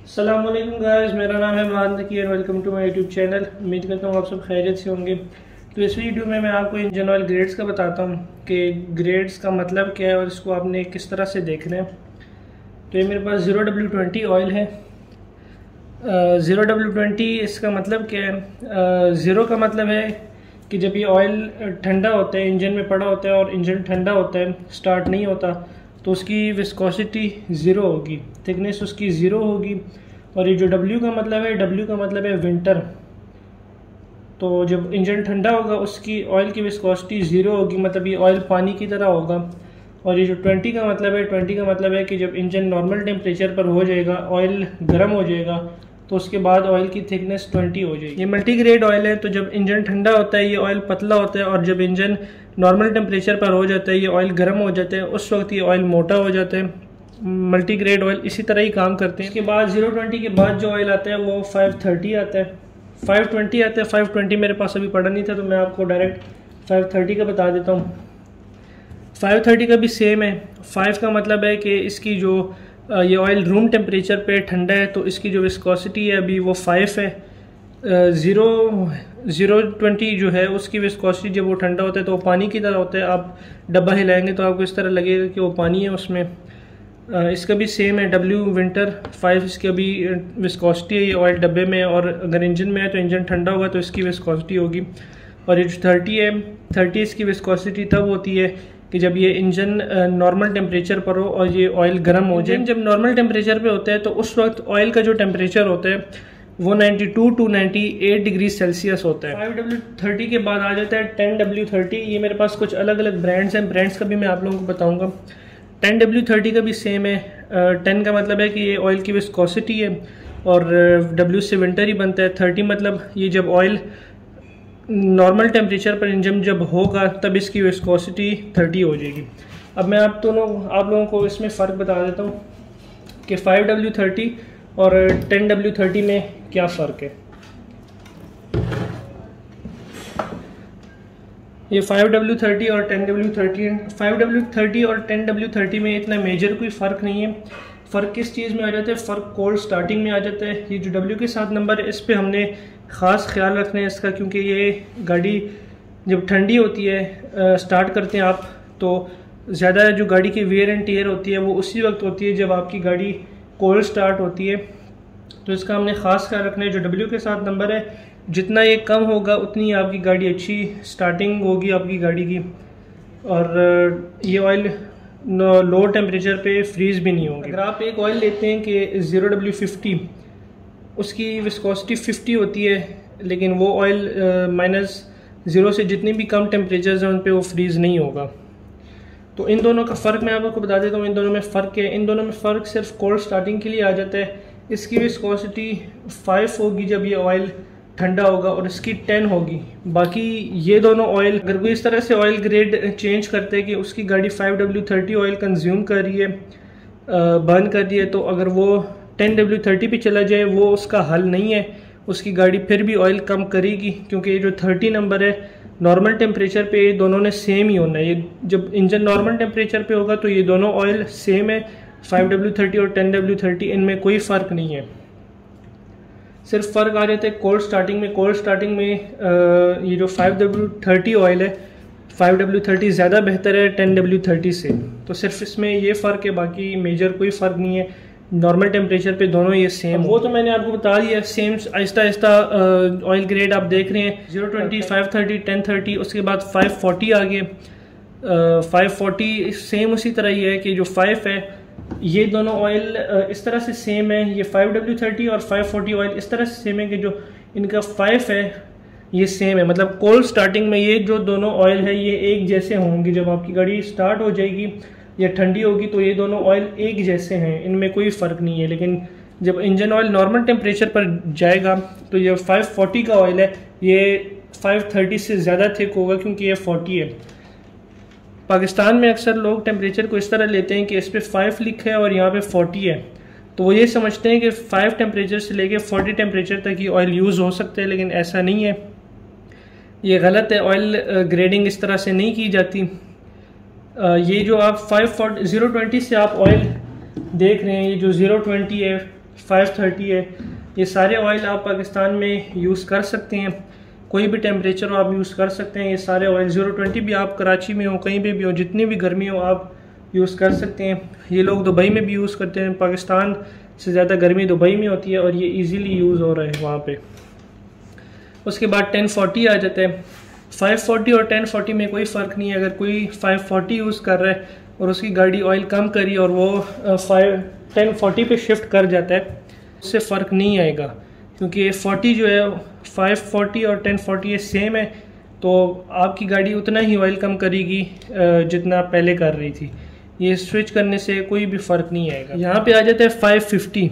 अस्सलाम वालेकुम गाइस, मेरा नाम है मान तकी और welcome to my YouTube channel. उम्मीद करता हूँ आप सब खैरियत से होंगे। तो इस वीडियो में मैं आपको इंजन ऑयल ग्रेड्स का बताता हूँ कि ग्रेड्स का मतलब क्या है और इसको आपने किस तरह से देखना है। तो ये मेरे पास 0W20 ऑयल है। 0W20 इसका मतलब क्या है? ज़ीरो का मतलब है कि जब ये ऑयल ठंडा होता है, इंजन में पड़ा होता है और इंजन ठंडा होता है, स्टार्ट नहीं होता, तो उसकी विस्कोसिटी ज़ीरो होगी, थिकनेस उसकी ज़ीरो होगी। और ये जो W का मतलब है, W का मतलब है विंटर। तो जब इंजन ठंडा होगा उसकी ऑयल की विस्कोसिटी ज़ीरो होगी, मतलब ये ऑयल पानी की तरह होगा। और ये जो 20 का मतलब है, 20 का मतलब है कि जब इंजन नॉर्मल टेम्परेचर पर हो जाएगा, ऑयल गर्म हो जाएगा, तो उसके बाद ऑयल की थिकनेस 20 हो जाएगी। ये मल्टी ग्रेड ऑयल है, तो जब इंजन ठंडा होता है ये ऑयल पतला होता है, और जब इंजन नॉर्मल टेम्परेचर पर हो जाता है, ये ऑयल गर्म हो जाता है, उस वक्त ये ऑयल मोटा हो जाता है। मल्टी ग्रेड ऑयल इसी तरह ही काम करते हैं। इसके बाद 020 के बाद जो ऑयल आता है वो 530 आता है, 520 आता है। 520 मेरे पास अभी पड़ा नहीं था, तो मैं आपको डायरेक्ट 530 का बता देता हूँ। 530 का भी सेम है। 5 का मतलब है कि इसकी जो ये ऑयल रूम टेम्परेचर पे ठंडा है, तो इसकी जो विस्कोसिटी है अभी वो 5 है। 020 जो है उसकी विस्कोसिटी जब वो ठंडा होता है तो वो पानी की तरह होता है। आप डब्बा हिलाएंगे तो आपको इस तरह लगेगा कि वो पानी है उसमें। इसका भी सेम है, W विंटर 5 इसकी अभी विस्कोसिटी है। ये ऑयल डब्बे में, और अगर इंजन में है तो इंजन ठंडा होगा तो इसकी विस्कोसिटी होगी। और ये जो 30 है, 30 इसकी विस्कोसिटी तब होती है कि जब ये इंजन नॉर्मल टेम्परेचर पर हो और ये ऑयल गर्म हो जाए। जब नॉर्मल टेम्परेचर पे होता है तो उस वक्त ऑयल का जो टेम्परेचर होता है वो 92 टू 98 डिग्री सेल्सियस होता है। 5W30 के बाद आ जाता है 10W30। ये मेरे पास कुछ अलग अलग ब्रांड्स हैं, ब्रांड्स का भी मैं आप लोगों को बताऊंगा। 10W30 का भी सेम है। 10 का मतलब है कि ये ऑयल की विस्कोसिटी है, और W से विंटर ही बनता है। 30 मतलब ये जब ऑयल नॉर्मल टेम्परेचर पर इंजन जब होगा तब इसकी विस्कोसिटी 30 हो जाएगी। अब मैं आप लोगों को इसमें फ़र्क बता देता हूँ कि 5W30 और 10W30 में क्या फ़र्क है। ये 5W30 और 10W30 है। 5W30 और 10W30 में इतना मेजर कोई फ़र्क नहीं है। फ़र्क किस चीज़ में आ जाता है? फ़र्क कोल्ड स्टार्टिंग में आ जाता है। ये जो W के साथ नंबर है, इस पे हमने ख़ास ख्याल रखना है इसका, क्योंकि ये गाड़ी जब ठंडी होती है, स्टार्ट करते हैं आप, तो ज़्यादा जो गाड़ी की वेयर एंड टेयर होती है वो उसी वक्त होती है जब आपकी गाड़ी कोल्ड स्टार्ट होती है। तो इसका हमने ख़ास ख्याल रखना है। जो W के साथ नंबर है, जितना ये कम होगा उतनी आपकी गाड़ी अच्छी स्टार्टिंग होगी आपकी गाड़ी की, और ये ऑयल लो टेम्परेचर पे फ्रीज भी नहीं होगी। अगर आप एक ऑयल लेते हैं कि 0W50, उसकी विस्कोसिटी 50 होती है, लेकिन वो ऑयल -0 से जितनी भी कम टेम्परेचर हैं उन पे वो फ्रीज नहीं होगा। तो इन दोनों का फ़र्क मैं आपको बता देता हूँ। इन दोनों में फ़र्क है। इन दोनों में फ़र्क सिर्फ कोल्ड स्टार्टिंग के लिए आ जाता है। इसकी विस्कोसिटी 5 होगी जब ये ऑयल ठंडा होगा, और इसकी 10 होगी। बाकी ये दोनों ऑयल, अगर कोई इस तरह से ऑयल ग्रेड चेंज करते हैं कि उसकी गाड़ी 5W30 ऑयल कंज्यूम कर रही है, बर्न कर रही है, तो अगर वो 10W30 पे चला जाए वो उसका हल नहीं है। उसकी गाड़ी फिर भी ऑयल कम करेगी, क्योंकि ये जो 30 नंबर है, नॉर्मल टेम्परेचर पे ये दोनों ने सेम ही होना है। ये जब इंजन नॉर्मल टेम्परेचर पे होगा तो ये दोनों ऑयल सेम है, 5W30 और 10W30, इनमें कोई फ़र्क नहीं है। सिर्फ फ़र्क आ जाता है कोल्ड स्टार्टिंग में। कोल्ड स्टार्टिंग में ये जो 5W30 ऑयल है, 5W30 ज़्यादा बेहतर है 10W30 से। तो सिर्फ इसमें ये फ़र्क है, बाकी मेजर कोई फ़र्क नहीं है। नॉर्मल टेम्परेचर पे दोनों ये सेम। वो तो मैंने आपको बता दिया same. Aahista Aahista oil grade आप देख रहे हैं, 020, 530, 1030, उसके बाद 540 आ गए। 540 सेम उसी तरह ही है कि जो 5 है, ये दोनों ऑयल इस तरह से सेम है। ये 5W30 और 540 ऑयल इस तरह से सेम है कि जो इनका 5 है ये सेम है। मतलब कोल्ड स्टार्टिंग में ये जो दोनों ऑयल है ये एक जैसे होंगे। जब आपकी गाड़ी स्टार्ट हो जाएगी या ठंडी होगी तो ये दोनों ऑयल एक जैसे हैं, इनमें कोई फ़र्क नहीं है। लेकिन जब इंजन ऑयल नॉर्मल टेम्परेचर पर जाएगा तो ये 540 का ऑयल है, ये 530 से ज़्यादा थिक होगा, क्योंकि ये 40 है। पाकिस्तान में अक्सर लोग टेम्परेचर को इस तरह लेते हैं कि इस पर 5 लिखा है और यहाँ पे 40 है, तो वो ये समझते हैं कि 5 टेम्परेचर से लेके 40 टेम्परेचर तक ही ऑयल यूज़ हो सकते हैं, लेकिन ऐसा नहीं है। ये गलत है। ऑयल ग्रेडिंग इस तरह से नहीं की जाती। ये जो आप 020 से आप ऑयल देख रहे हैं, ये जो 020 है, 530 है। ये सारे ऑयल आप पाकिस्तान में यूज़ कर सकते हैं, कोई भी टेम्परेचर हो आप यूज़ कर सकते हैं। ये सारे ऑयल 020 भी आप कराची में हो, कहीं पे भी हो, जितनी भी गर्मी हो आप यूज़ कर सकते हैं। ये लोग दुबई में भी यूज़ करते हैं, पाकिस्तान से ज़्यादा गर्मी दुबई में होती है और ये इजीली यूज़ हो रहा है वहाँ पे। उसके बाद 1040 आ जाता है। 540 और 1040 में कोई फ़र्क नहीं है। अगर कोई 540 यूज़ कर रहा है और उसकी गाड़ी ऑयल कम करी और वो 1040 पे शिफ्ट कर जाता है, उससे फ़र्क नहीं आएगा, क्योंकि 40 जो है 540 और 1040 ये सेम है, तो आपकी गाड़ी उतना ही ऑयल कम करेगी जितना पहले कर रही थी। ये स्विच करने से कोई भी फ़र्क नहीं आएगा। यहाँ पे आ जाता है 550।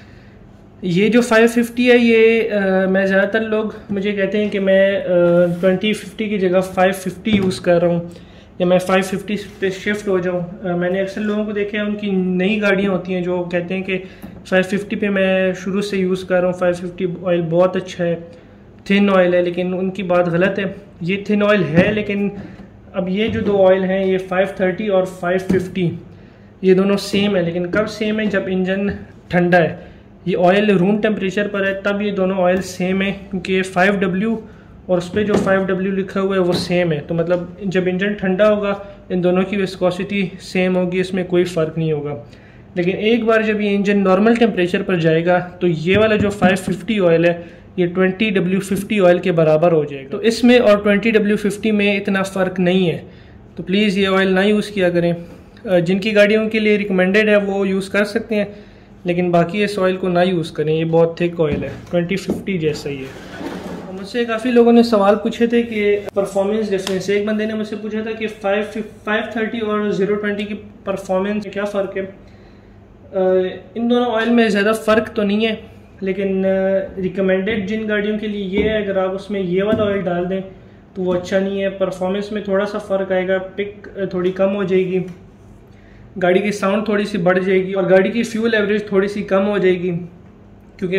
ये जो 550 है ये मैं ज़्यादातर लोग मुझे कहते हैं कि मैं 2050 की जगह 550 यूज़ कर रहा हूँ या मैं 550 पे शिफ्ट हो जाऊँ। मैंने अक्सर लोगों को देखा है, उनकी नई गाड़ियाँ होती हैं जो कहते हैं कि 550 पे मैं शुरू से यूज़ कर रहा हूँ, 550 ऑयल बहुत अच्छा है, थिन ऑयल है, लेकिन उनकी बात गलत है। ये थिन ऑयल है, लेकिन अब ये जो दो ऑयल हैं ये 530 और 550 ये दोनों सेम है। लेकिन कब सेम है? जब इंजन ठंडा है। ये ऑयल रूम टेम्परेचर पर है तब ये दोनों ऑयल सेम है, क्योंकि 5W और उस पर जो 5W लिखा हुआ है वो सेम है। तो मतलब जब इंजन ठंडा होगा इन दोनों की विस्कोसिटी सेम होगी, इसमें कोई फ़र्क नहीं होगा। लेकिन एक बार जब ये इंजन नॉर्मल टेम्परेचर पर जाएगा तो ये वाला जो 550 ऑयल है ये 20W50 ऑयल के बराबर हो जाएगा। तो इसमें और 20W50 में इतना फ़र्क नहीं है, तो प्लीज़ ये ऑयल ना यूज़ किया करें। जिनकी गाड़ियों के लिए रिकमेंडेड है वो यूज़ कर सकते हैं, लेकिन बाकी इस ऑयल को ना यूज़ करें, ये बहुत थिक ऑयल है, 2050 जैसा ही है। मुझसे काफ़ी लोगों ने सवाल पूछे थे कि परफॉर्मेंस डिफरेंस। एक बंदे ने मुझसे पूछा था कि 530 और 020 की परफॉर्मेंस में क्या फ़र्क है। इन दोनों ऑयल में ज़्यादा फ़र्क तो नहीं है, लेकिन रिकमेंडेड जिन गाड़ियों के लिए ये है, अगर आप उसमें ये वाला ऑयल डाल दें तो वो अच्छा नहीं है। परफॉर्मेंस में थोड़ा सा फ़र्क आएगा, पिक थोड़ी कम हो जाएगी, गाड़ी की साउंड थोड़ी सी बढ़ जाएगी और गाड़ी की फ्यूल एवरेज थोड़ी सी कम हो जाएगी, क्योंकि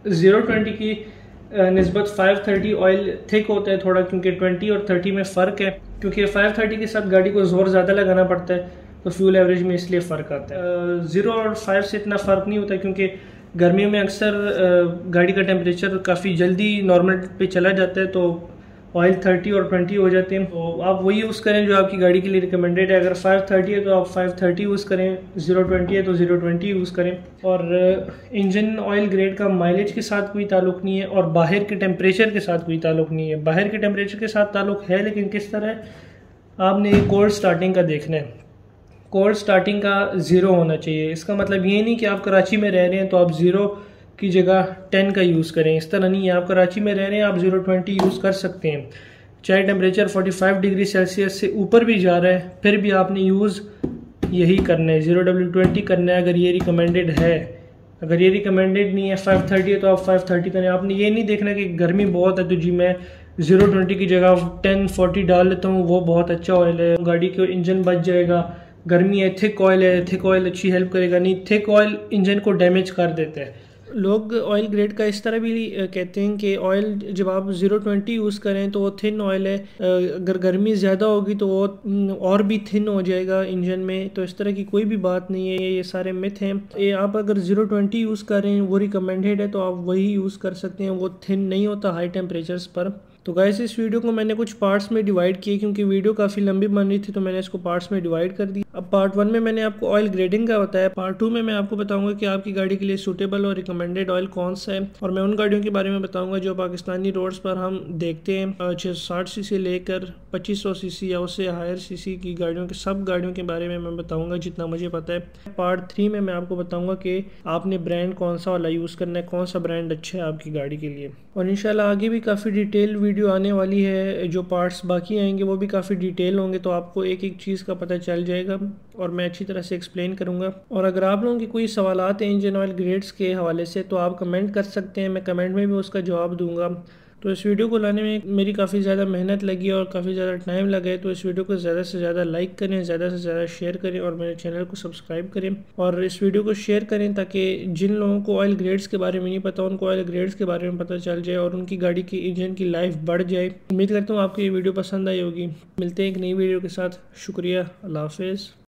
020 की निस्बत 530 ऑयल थिक होता है थोड़ा, क्योंकि 20 और 30 में फ़र्क है। क्योंकि 530 के साथ गाड़ी को ज़ोर ज़्यादा लगाना पड़ता है, तो फ्यूल एवरेज में इसलिए फ़र्क आता है। 0 और 5 से इतना फ़र्क नहीं होता, क्योंकि गर्मियों में अक्सर गाड़ी का टेम्परेचर काफ़ी जल्दी नॉर्मल पे चला जाता है, तो ऑयल 30 और 20 हो जाते हैं। तो आप वही यूज़ करें जो आपकी गाड़ी के लिए रिकमेंडेड है। अगर 530 है तो आप 530 यूज़ करें, 020 है तो 020 यूज़ करें। और इंजन ऑयल ग्रेड का माइलेज के साथ कोई ताल्लुक़ नहीं है और बाहर के टेम्परेचर के साथ कोई ताल्लुक़ नहीं है। बाहर के टेम्परेचर के साथ ताल्लुक़ है, लेकिन किस तरह है, आपने कोल्ड स्टार्टिंग का देखना है। कोल्ड स्टार्टिंग का 0 होना चाहिए। इसका मतलब ये नहीं कि आप कराची में रह रहे हैं तो आप 0 की जगह 10 का यूज़ करें, इस तरह नहीं है। आप कराची में रह रहे हैं, आप 020 यूज़ कर सकते हैं, चाहे टेम्परेचर 45 डिग्री सेल्सियस से ऊपर भी जा रहा है, फिर भी आपने यूज़ यही करना है, 0W20 करना है, अगर ये रिकमेंडेड है। अगर ये रिकमेंडेड नहीं है, 530 है तो आप 530 करें। आपने ये नहीं देखना कि गर्मी बहुत है तो जी मैं 020 की जगह 1040 डाल लेता हूँ, वो बहुत अच्छा ऑयल है, गाड़ी का इंजन बच जाएगा। गर्मी है, थिक ऑयल है, थिक ऑयल अच्छी हेल्प करेगा नहीं, थिक ऑयल इंजन को डैमेज कर देता है। लोग ऑयल ग्रेड का इस तरह भी कहते हैं कि ऑयल जब आप 020 यूज़ करें तो वो थिन ऑयल है, अगर गर्मी ज़्यादा होगी तो वो और भी थिन हो जाएगा इंजन में। तो इस तरह की कोई भी बात नहीं है, ये सारे मिथ हैं। ये आप अगर 020 यूज़ करें वो रिकमेंडेड है तो आप वही यूज़ कर सकते हैं, वो थिन नहीं होता हाई टेम्परेचर्स पर। तो गाइस इस वीडियो को मैंने कुछ पार्ट्स में डिवाइड किए, क्योंकि वीडियो काफ़ी लंबी बन रही थी तो मैंने इसको पार्ट्स में डिवाइड कर दी। अब पार्ट 1 में मैंने आपको ऑयल ग्रेडिंग का बताया, पार्ट 2 में मैं आपको बताऊंगा कि आपकी गाड़ी के लिए सूटेबल और रिकमेंडेड ऑयल कौन सा है, और मैं उन गाड़ियों के बारे में बताऊंगा जो पाकिस्तानी रोड्स पर हम देखते हैं, 660 सीसी लेकर 2500 सीसी या उससे हायर सीसी की गाड़ियों के सब गाड़ियों के बारे में मैं बताऊँगा जितना मुझे पता है। पार्ट 3 में मैं आपको बताऊँगा कि आपने ब्रांड कौन सा वाला यूज़ करना है, कौन सा ब्रांड अच्छा है आपकी गाड़ी के लिए। और इंशाल्लाह आगे भी काफ़ी डिटेल वीडियो आने वाली है, जो पार्ट्स बाकी आएंगे वो भी काफ़ी डिटेल होंगे, तो आपको एक एक चीज़ का पता चल जाएगा और मैं अच्छी तरह से एक्सप्लेन करूँगा। और अगर आप लोगों की कोई सवालात हैं इंजन ऑयल ग्रेड्स के हवाले से तो आप कमेंट कर सकते हैं, मैं कमेंट में भी उसका जवाब दूँगा। तो इस वीडियो को लाने में मेरी काफ़ी ज़्यादा मेहनत लगी और काफ़ी ज़्यादा टाइम लगा है, तो इस वीडियो को ज़्यादा से ज़्यादा लाइक करें, ज़्यादा से ज़्यादा शेयर करें और मेरे चैनल को सब्सक्राइब करें और इस वीडियो को शेयर करें ताकि जिन लोगों को ऑयल ग्रेड्स के बारे में नहीं पता उनको ऑयल ग्रेड्स के बारे में पता चल जाए और उनकी गाड़ी की इंजन की लाइफ बढ़ जाए। उम्मीद करता हूँ आपको ये वीडियो पसंद आई होगी। मिलते हैं एक नई वीडियो के साथ। शुक्रिया, अल्लाह हाफिज़।